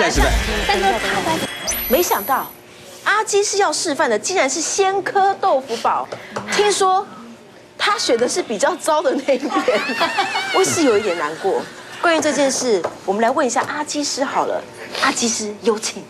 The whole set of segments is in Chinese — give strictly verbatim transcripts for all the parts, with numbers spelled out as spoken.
范示范。 没想到阿基师要示范的竟然是鲜科豆腐堡，听说他选的是比较糟的那一边，我是有一点难过。关于这件事，我们来问一下阿基师好了。阿基师，有请。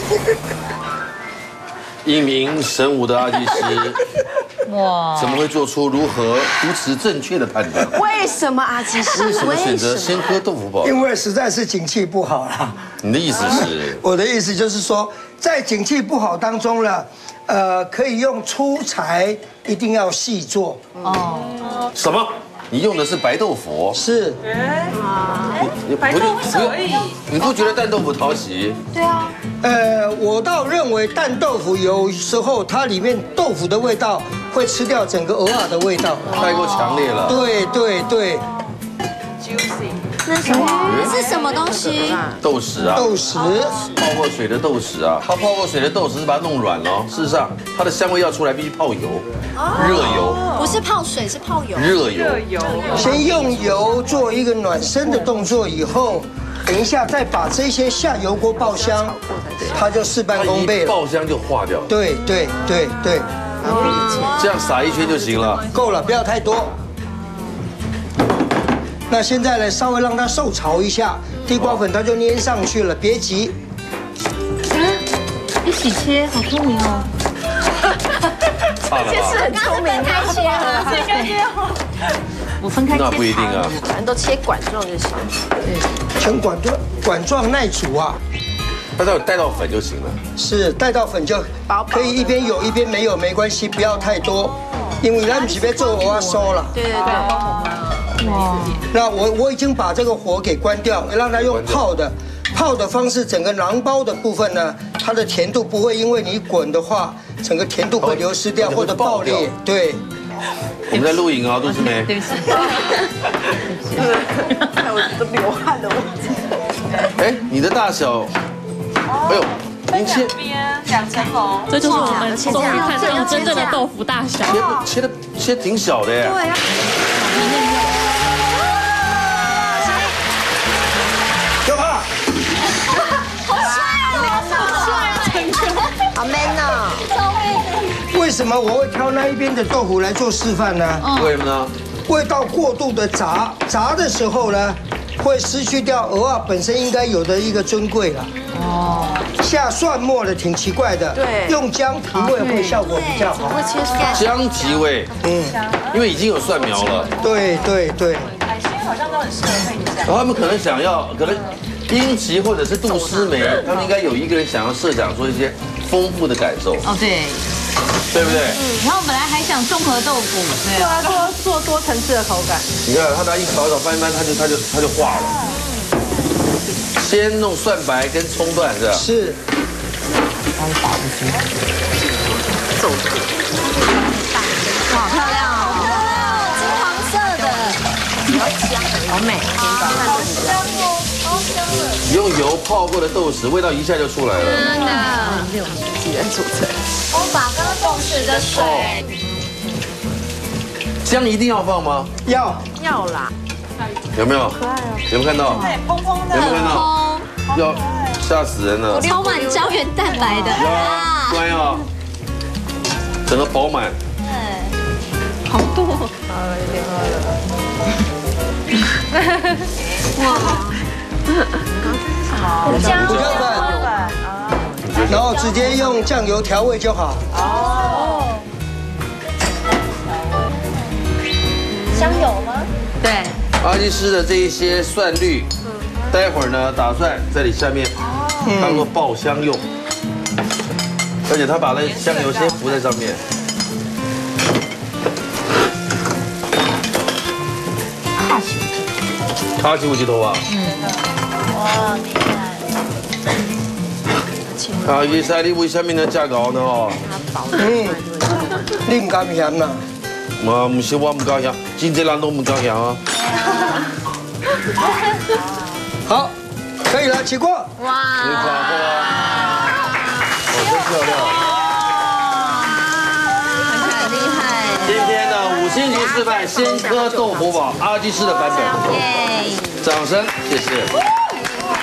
一名神武的阿基师，哇，怎么会做出如何如此正确的判断？ 为什么阿基师？ 为什么选择鲜科豆腐堡？ 因为实在是景气不好啦。 你的意思是？ 我的意思就是说，在景气不好当中呢，呃，可以用粗材，一定要细做。哦。 什么？你用的是白豆腐？ 是。 你白豆腐而已。你不觉得蛋豆腐讨喜？ 对啊。 呃，我倒认为蛋豆腐有时候它里面豆腐的味道会吃掉整个鹅啊的味道， 太过强烈了。 对对对。 那是什么？是什么东西？ 豆豉啊。 豆豉。 泡过水的豆豉啊，它泡过水的豆豉是把它弄软了。事实上，它的香味要出来必须泡油，热油。 不是泡水，是泡油。 热油。 先用油做一个暖身的动作，以后。等一下，再把这些下油锅爆香，它就事半功倍了。 爆香就化掉。 对对对对， 这样撒一圈就行了。 够了，不要太多。那现在呢，稍微让它受潮一下，地瓜粉它就粘上去了，别急。 一起切，好聪明哦。 这是很聪明， 开切了， 分开切哦。我分开切。 那不一定啊， 反正都切管状就行。 对，全管状，管状耐煮啊。 它只要带到粉就行了。 是，带到粉就可以一边有一边没有没关系，不要太多，因为咱不是要做蚵仔酥了。 对对对。 哇。那我我已经把这个火给关掉，让它用泡的。泡的方式，整个囊包的部分呢，它的甜度不会因为你滚的话，整个甜度会流失掉或者爆裂。对， 我们在录影啊，杜诗梅。 对不起。 我都流汗了，我。 哎，你的大小，哎呦，您切两层楼，这就是我们终于看到真正的豆腐大小。 切切的切挺小的耶。 对啊。 干嘛？ 好 man 哦！ 为什么我会挑那一边的豆腐来做示范呢？ 为什么呢？ 味道过度的炸，炸的时候呢，会失去掉鹅啊本身应该有的一个尊贵了。哦。下蒜末的挺奇怪的。 对。 用姜提味会效果比较好。 会切蒜。 姜提味。嗯。因为已经有蒜苗了。 对对对。 海鲜好像都很适合配一下。 然后他们可能想要，可能英吉或者是杜诗梅，他们应该有一个人想要设想说一些丰富的感受。 哦，对。 对不对？ 然后本来还想综合豆腐，对啊，做做多层次的口感。 你看他拿一烤一烤翻一翻，它就它就它就化了。先弄蒜白跟葱段是吧？ 是。 哇，好漂亮哦！金黄色的，比较香，好美，好香哦，好香的。 用油泡过的豆豉，味道一下就出来了。 真的。 六几人组成？ 我把刚刚豆豉的水。 姜一定要放吗？ 要要啦。 有没有？可爱哦。有没有看到？ 对，蓬蓬的。 有没有看到？要吓死人了。 充满胶原蛋白的。 乖啊。整个饱满。 对。好多。好了，有点饿了。哇。 胡椒粉，然后直接用酱油调味就好。 哦。香油吗？ 对。 阿基师的这一些蒜绿，待会儿呢打算在你下面当做爆香用，而且他把那香油先浮在上面。 卡西， 卡西乌鸡头啊！ 嗯。哇，厉害！ 啊，伊塞你为什么呢这个呢？哦， 嗯，你唔甘咸啦？ 嘛，唔是我唔高兴，真济人都唔高兴啊。 好，可以了，起锅。 哇！ 你看过啊？哦，真漂亮。 很厉害。 今天的五星级示范鲜科豆腐堡阿基师的版本， 耶！ 掌声，谢谢。